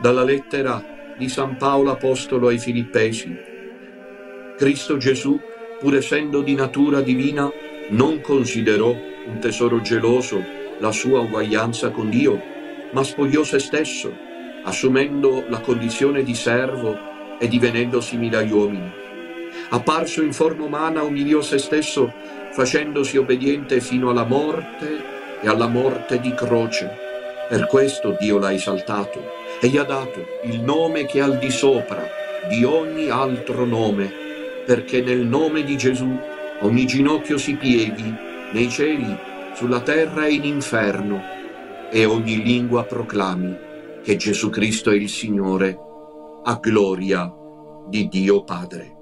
Dalla lettera di San Paolo Apostolo ai Filippesi. Cristo Gesù, pur essendo di natura divina, non considerò un tesoro geloso la sua uguaglianza con Dio, ma spogliò se stesso, assumendo la condizione di servo e divenendo simile agli uomini. Apparso in forma umana, umiliò se stesso, facendosi obbediente fino alla morte e alla morte di croce. Per questo Dio l'ha esaltato e gli ha dato il nome che è al di sopra di ogni altro nome, perché nel nome di Gesù ogni ginocchio si pieghi, nei cieli, sulla terra e in inferno, e ogni lingua proclami che Gesù Cristo è il Signore, a gloria di Dio Padre.